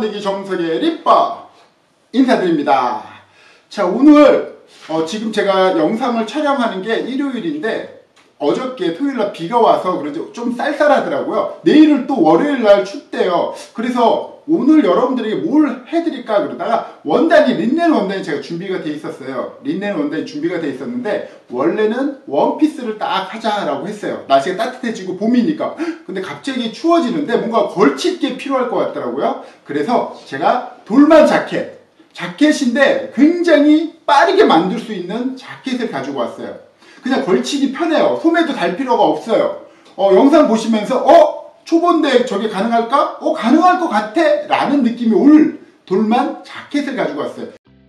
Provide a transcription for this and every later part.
만들기 정석의 립바 인사드립니다. 자, 오늘 지금 제가 영상을 촬영하는 게 일요일인데 어저께 토요일날 비가 와서 그런지 좀 쌀쌀하더라고요. 내일은 또 월요일날 춥대요. 그래서 오늘 여러분들에게 뭘 해드릴까 그러다가 원단이 린넨 원단이 제가 준비가 돼 있었어요. 린넨 원단이 준비가 돼 있었는데 원래는 원피스를 딱 하자라고 했어요. 날씨가 따뜻해지고 봄이니까. 근데 갑자기 추워지는데 뭔가 걸칠 게 필요할 것 같더라고요. 그래서 제가 돌만 자켓인데 굉장히 빠르게 만들 수 있는 자켓을 가지고 왔어요. 그냥 걸치기 편해요. 소매도 달 필요가 없어요. 영상 보시면서 초보인데 저게 가능할까? 가능할 것 같아! 라는 느낌이 올 돌만 자켓을 가지고 왔어요.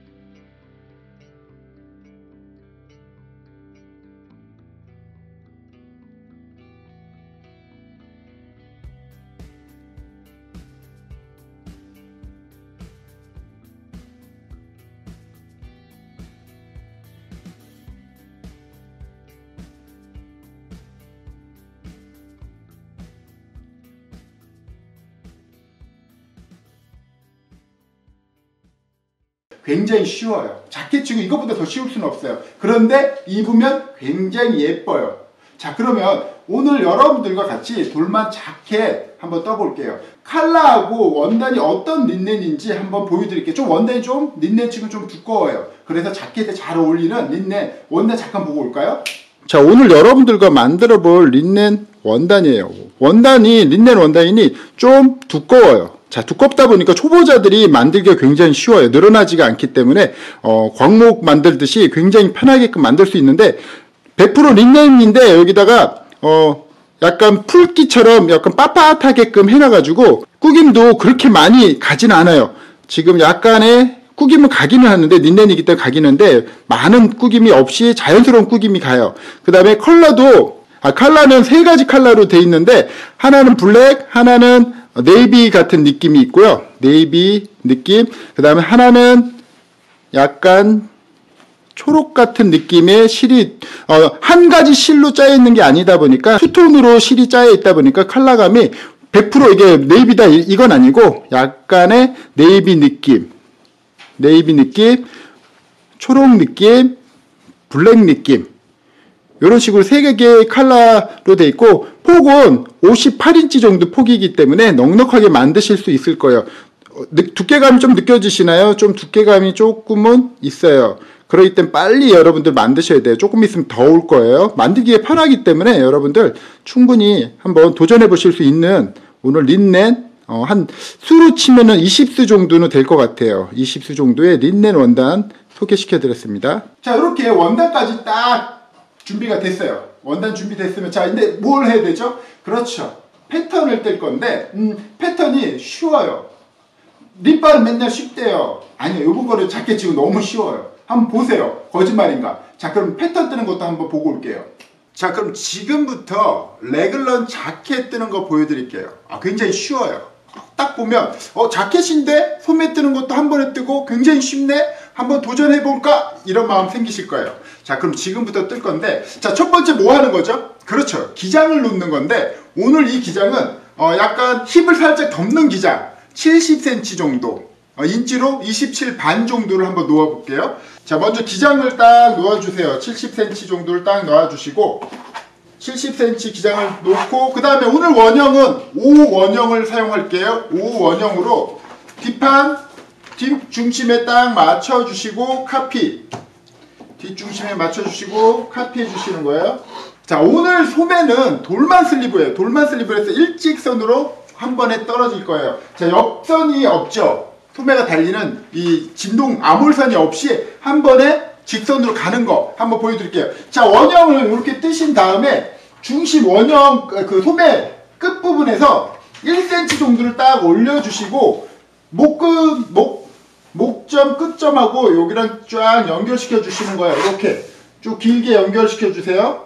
굉장히 쉬워요. 자켓 치고 이것보다 더 쉬울 수는 없어요. 그런데 입으면 굉장히 예뻐요. 자, 그러면 오늘 여러분들과 같이 돌만 자켓 한번 떠볼게요. 컬러하고 원단이 어떤 린넨인지 한번 보여드릴게요. 좀 원단이 좀 린넨 치고 좀 두꺼워요. 그래서 자켓에 잘 어울리는 린넨 원단 잠깐 보고 올까요? 자, 오늘 여러분들과 만들어 볼 린넨 원단이에요. 린넨 원단이 좀 두꺼워요. 자, 두껍다 보니까 초보자들이 만들기가 굉장히 쉬워요. 늘어나지가 않기 때문에 광목 만들듯이 굉장히 편하게끔 만들 수 있는데 100% 린넨인데 여기다가 약간 풀기처럼 약간 빳빳하게끔 해놔가지고 꾸김도 그렇게 많이 가진 않아요. 지금 약간의 꾸김은 가기는 하는데 린넨이기 때문에 가기는데 많은 꾸김이 없이 자연스러운 꾸김이 가요. 그 다음에 컬러도 컬러는 3가지 컬러로 돼 있는데 하나는 블랙, 하나는 네이비 같은 느낌이 있고요. 네이비 느낌. 그 다음에 하나는 약간 초록 같은 느낌의 실이 한 가지 실로 짜여 있는 게 아니다 보니까 투톤으로 실이 짜여 있다 보니까 컬러감이 100% 이게 네이비다 이건 아니고 약간의 네이비 느낌, 초록 느낌, 블랙 느낌. 이런 식으로 3개의 컬러로 되어 있고 폭은 58인치 정도 폭이기 때문에 넉넉하게 만드실 수 있을 거예요. 두께감이 좀 느껴지시나요? 좀 두께감이 조금은 있어요. 그렇기 때문에 빨리 여러분들 만드셔야 돼요. 조금 있으면 더 올 거예요. 만들기에 편하기 때문에 여러분들 충분히 한번 도전해 보실 수 있는 오늘 린넨 한 수로 치면은 20수 정도는 될 것 같아요. 20수 정도의 린넨 원단 소개시켜 드렸습니다. 자, 이렇게 원단까지 딱 준비가 됐어요. 원단 준비됐으면 자, 근데 뭘 해야 되죠? 그렇죠. 패턴을 뗄 건데 패턴이 쉬워요. 립바는 맨날 쉽대요. 아니요, 요번 거를 자켓 치고 너무 쉬워요. 한번 보세요. 거짓말인가? 자, 그럼 패턴 뜨는 것도 한번 보고 올게요. 자, 그럼 지금부터 레글런 자켓 뜨는 거 보여드릴게요. 굉장히 쉬워요. 딱 보면 자켓인데 소매 뜨는 것도 한 번에 뜨고 굉장히 쉽네? 한번 도전해볼까? 이런 마음 생기실 거예요. 자, 그럼 지금부터 뜰 건데 자, 첫 번째 뭐 하는 거죠? 그렇죠. 기장을 놓는 건데 오늘 이 기장은 약간 힙을 살짝 덮는 기장 70cm 정도 인치로 27 반 정도를 한번 놓아 볼게요. 자, 먼저 기장을 딱 놓아주세요. 70cm 정도를 딱 놓아주시고 70cm 기장을 놓고 그 다음에 오늘 원형은 5원형을 사용할게요. 5원형으로 뒷중심에 딱 맞춰주시고 카피 뒷중심에 맞춰주시고 카피해 주시는 거예요. 자, 오늘 소매는 돌만 슬리브예요. 돌만 슬리브에서 일직선으로 한 번에 떨어질 거예요. 자, 옆선이 없죠. 소매가 달리는 이 진동 암홀선이 없이 한 번에 직선으로 가는 거 한번 보여드릴게요. 자, 원형을 이렇게 뜨신 다음에 중심 원형 그 소매 끝부분에서 1cm 정도를 딱 올려주시고 목점 끝점하고 여기랑 쫙 연결시켜 주시는 거예요. 이렇게 쭉 길게 연결시켜 주세요.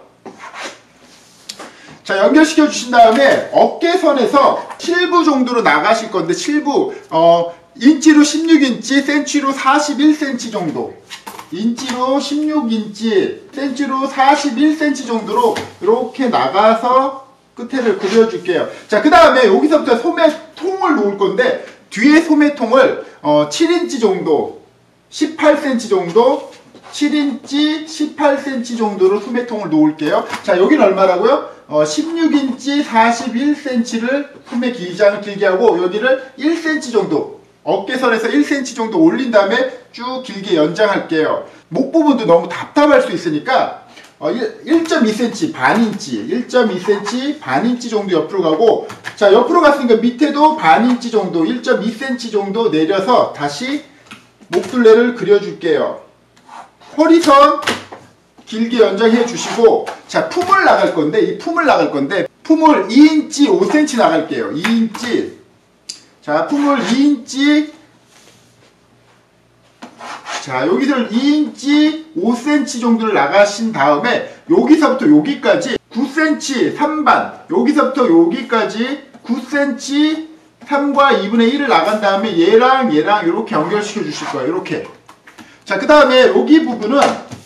자, 연결시켜 주신 다음에 어깨선에서 7부 정도로 나가실 건데 7부 인치로 16인치, 센치로 41cm 정도, 인치로 16인치, 센치로 41cm 정도로 이렇게 나가서 끝에를 그려줄게요. 자, 그 다음에 여기서부터 소매 통을 놓을 건데 뒤에 소매통을 7인치 정도, 18cm 정도, 7인치, 18cm 정도로 소매통을 놓을게요. 자, 여기는 얼마라고요? 16인치 41cm를 소매 기장을 길게 하고 여기를 1cm 정도, 어깨선에서 1cm 정도 올린 다음에 쭉 길게 연장할게요. 목 부분도 너무 답답할 수 있으니까 1.2cm 반인치, 1.2cm 반인치 정도 옆으로 가고, 자, 옆으로 갔으니까 밑에도 반인치 정도, 1.2cm 정도 내려서 다시 목둘레를 그려줄게요. 허리선 길게 연장해 주시고, 자, 품을 나갈 건데, 이 품을 나갈 건데, 품을 2인치 5cm 나갈게요. 2인치. 자, 품을 2인치, 자, 여기서 2인치 5cm 정도를 나가신 다음에 여기서부터 여기까지 9cm 3반, 여기서부터 여기까지 9cm 3과 2분의 1을 나간 다음에 얘랑 이렇게 연결시켜 주실 거예요. 이렇게. 자, 그 다음에 여기 부분은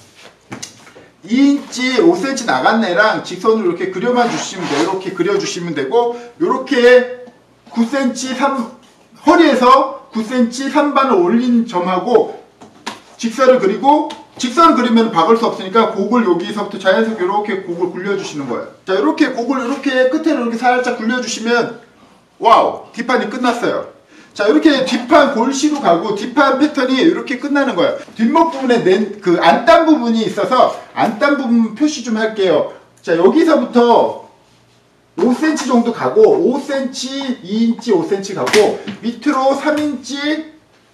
2인치 5cm 나간 애랑 직선으로 이렇게 그려만 주시면 돼요. 이렇게 그려주시면 되고, 이렇게 9cm 허리에서 9cm 3반을 올린 점하고 직선을 그리고, 직선을 그리면 박을 수 없으니까 곡을 여기서부터 자연스럽게 이렇게 곡을 굴려주시는 거예요. 자, 이렇게 곡을 이렇게 끝에로 이렇게 살짝 굴려주시면, 와우! 뒷판이 끝났어요. 자, 이렇게 뒷판 골시로 가고 뒷판 패턴이 이렇게 끝나는 거예요. 뒷목 부분에 그 안단 부분이 있어서 안단 부분 표시 좀 할게요. 자, 여기서부터 5cm 정도 가고 5cm, 2인치 5cm 가고 밑으로 3인치,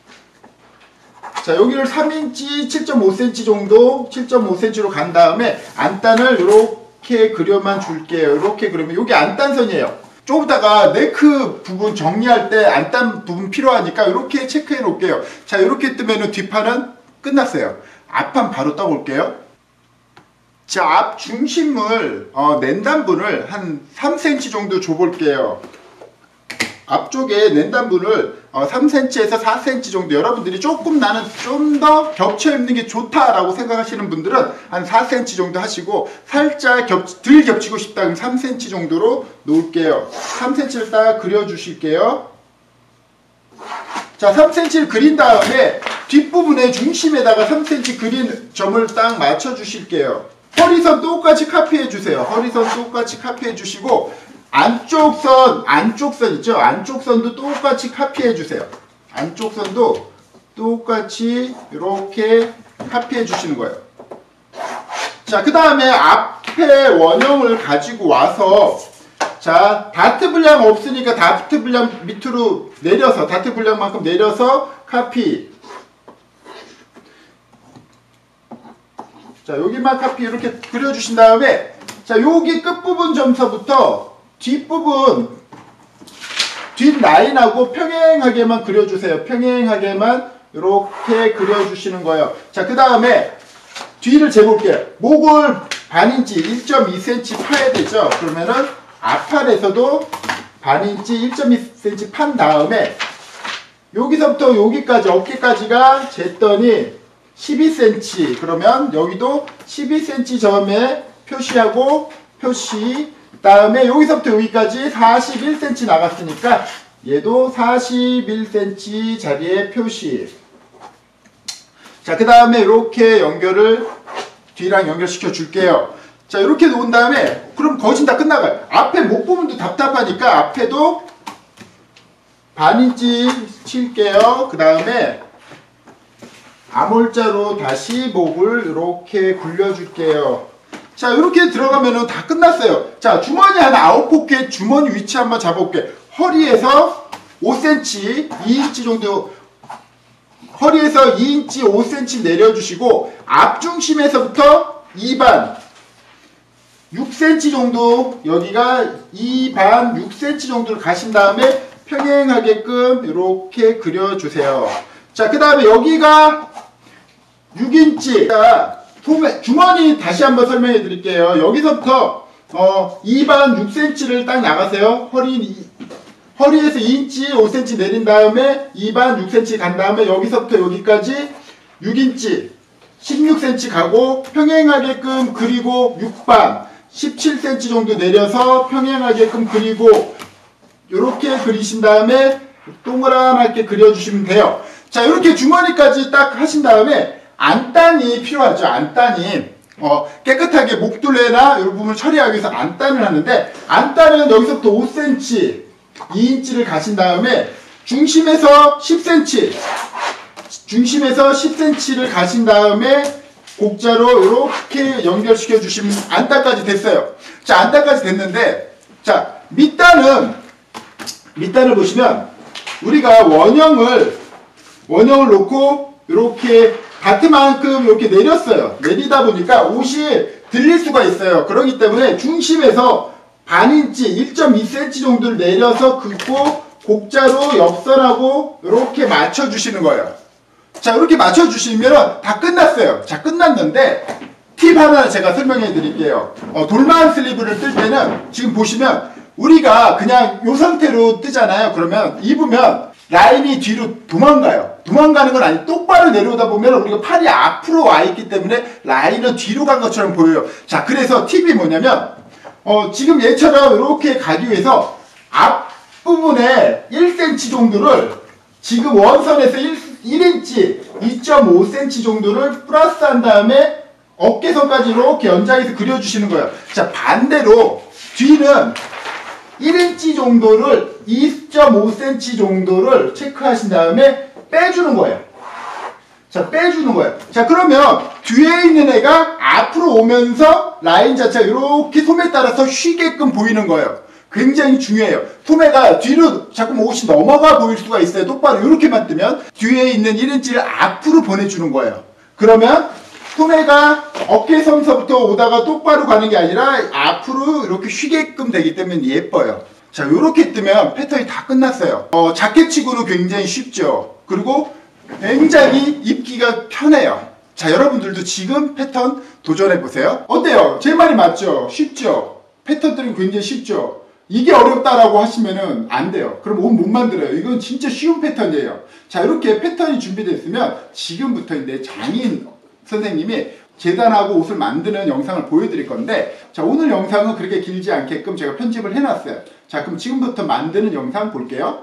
자, 여기를 3인치 7.5cm 정도, 7.5cm로 간 다음에 안단을 이렇게 그려만 줄게요. 이렇게 그리면 여기 안단선이에요. 좀 이따가 네크 부분 정리할 때 안단 부분 필요하니까 이렇게 체크해 놓을게요. 자, 이렇게 뜨면은 뒷판은 끝났어요. 앞판 바로 떠볼게요. 자, 앞 중심을 낸단분을 한 3cm 정도 줘볼게요. 앞쪽에 낸단분을 3cm에서 4cm 정도, 여러분들이 조금 나는 좀 더 겹쳐 입는 게 좋다라고 생각하시는 분들은 한 4cm 정도 하시고, 살짝 덜 겹치고 싶다 그러면 3cm 정도로 놓을게요. 3cm를 딱 그려주실게요. 자, 3cm를 그린 다음에 뒷부분에 중심에다가 3cm 그린 점을 딱 맞춰주실게요. 허리선 똑같이 카피해 주세요. 허리선 똑같이 카피해 주시고, 안쪽선 있죠? 안쪽선도 똑같이 카피해 주세요. 안쪽선도 똑같이 이렇게 카피해 주시는 거예요. 자, 그 다음에 앞에 원형을 가지고 와서, 자, 다트 분량 없으니까 다트 분량 밑으로 내려서, 다트 분량만큼 내려서 카피. 자, 여기만 카피 이렇게 그려주신 다음에, 자, 여기 끝부분 점서부터 뒷부분, 뒷라인하고 평행하게만 그려주세요. 평행하게만 이렇게 그려주시는 거예요. 자, 그 다음에 뒤를 재볼게요. 목을 반인치 1.2cm 파야 되죠. 그러면은 앞판에서도 반인치 1.2cm 판 다음에 여기서부터 여기까지, 어깨까지가 쟀더니 12cm. 그러면 여기도 12cm 점에 표시하고 표시, 그 다음에 여기서부터 여기까지 41cm 나갔으니까 얘도 41cm 자리에 표시. 자, 그 다음에 이렇게 연결을 뒤랑 연결시켜 줄게요. 자, 이렇게 놓은 다음에 그럼 거진 다 끝나가요. 앞에 목 부분도 답답하니까 앞에도 반인치 칠게요. 그 다음에 암홀자로 다시 목을 이렇게 굴려줄게요. 자, 이렇게 들어가면은 다 끝났어요. 자, 주머니 한 9개 주머니 위치 한번 잡아볼게요. 허리에서 5cm, 2인치 정도, 허리에서 2인치 5cm 내려주시고, 앞중심에서부터 2반, 6cm 정도, 여기가 2반, 6cm 정도를 가신 다음에 평행하게끔 이렇게 그려주세요. 자, 그 다음에 여기가 6인치. 자, 주머니 다시 한번 설명해 드릴게요. 여기서부터 2반 6cm를 딱 나가세요. 허리에서 2인치 5cm 내린 다음에 2반 6cm 간 다음에 여기서부터 여기까지 6인치 16cm 가고 평행하게끔 그리고 6반 17cm 정도 내려서 평행하게끔 그리고 이렇게 그리신 다음에 동그랗게 그려주시면 돼요. 자, 이렇게 주머니까지 딱 하신 다음에 안단이 필요하죠. 안단이 깨끗하게 목둘레나 이 부분을 처리하기 위해서 안단을 하는데, 안단은 여기서부터 5cm, 2인치를 가신 다음에 중심에서 10cm를 가신 다음에 곡자로 이렇게 연결시켜 주시면 안단까지 됐어요. 자, 안단까지 됐는데, 자, 밑단을 보시면 우리가 원형을 놓고 이렇게 같은만큼 이렇게 내렸어요. 내리다 보니까 옷이 들릴 수가 있어요. 그렇기 때문에 중심에서 반인치 1.2cm 정도를 내려서 긋고 곡자로 옆선하고 이렇게 맞춰주시는 거예요. 자, 이렇게 맞춰주시면 다 끝났어요. 자, 끝났는데 팁 하나 제가 설명해 드릴게요. 돌만 슬리브를 뜰 때는 지금 보시면 우리가 그냥 이 상태로 뜨잖아요. 그러면 입으면 라인이 뒤로 도망가요. 도망가는 건 아니고 똑바로 내려오다 보면 우리가 팔이 앞으로 와 있기 때문에 라인은 뒤로 간 것처럼 보여요. 자, 그래서 팁이 뭐냐면 지금 얘처럼 이렇게 가기 위해서 앞부분에 1cm 정도를 지금 원선에서 1인치 2.5cm 정도를 플러스한 다음에 어깨선까지 이렇게 연장해서 그려주시는 거예요. 자, 반대로 뒤는 1인치 정도를 2.5cm 정도를 체크하신 다음에 빼주는 거예요. 자, 빼주는 거예요. 자, 그러면 뒤에 있는 애가 앞으로 오면서 라인 자체가 이렇게 소매에 따라서 쉬게끔 보이는 거예요. 굉장히 중요해요. 소매가 뒤로 자꾸 옷이 넘어가 보일 수가 있어요. 똑바로 이렇게만 뜨면 뒤에 있는 1인치를 앞으로 보내주는 거예요. 그러면 소매가 어깨선서부터 오다가 똑바로 가는 게 아니라 앞으로 이렇게 쉬게끔 되기 때문에 예뻐요. 자, 이렇게 뜨면 패턴이 다 끝났어요. 자켓치고는 굉장히 쉽죠. 그리고 굉장히 입기가 편해요. 자, 여러분들도 지금 패턴 도전해보세요. 어때요? 제 말이 맞죠? 쉽죠? 패턴들은 굉장히 쉽죠? 이게 어렵다라고 하시면은 안 돼요. 그럼 옷 못 만들어요. 이건 진짜 쉬운 패턴이에요. 자, 이렇게 패턴이 준비됐으면 지금부터 이제 장인 선생님이 재단하고 옷을 만드는 영상을 보여드릴 건데, 자, 오늘 영상은 그렇게 길지 않게끔 제가 편집을 해놨어요. 자, 그럼 지금부터 만드는 영상 볼게요.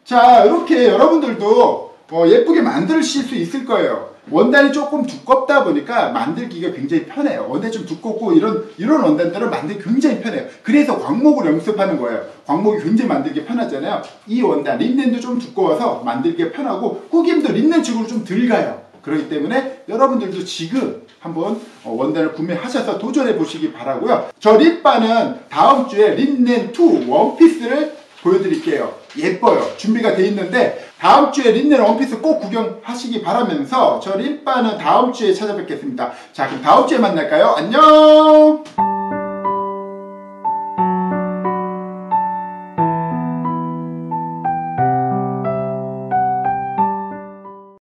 자, 이렇게 여러분들도 예쁘게 만드실 수 있을 거예요. 원단이 조금 두껍다 보니까 만들기가 굉장히 편해요. 원단이 좀 두껍고 이런 원단들은 만들기 굉장히 편해요. 그래서 광목을 연습하는 거예요. 광목이 굉장히 만들기 편하잖아요. 이 원단, 린넨도 좀 두꺼워서 만들기가 편하고 후김도 린넨축으로 좀 덜 가요. 그렇기 때문에 여러분들도 지금 한번 원단을 구매하셔서 도전해 보시기 바라고요. 저 립바는 다음 주에 린넨2 원피스를 보여드릴게요. 예뻐요. 준비가 돼 있는데 다음 주에 린넨 원피스 꼭 구경하시기 바라면서 저 립바는 다음 주에 찾아뵙겠습니다. 자, 그럼 다음 주에 만날까요? 안녕!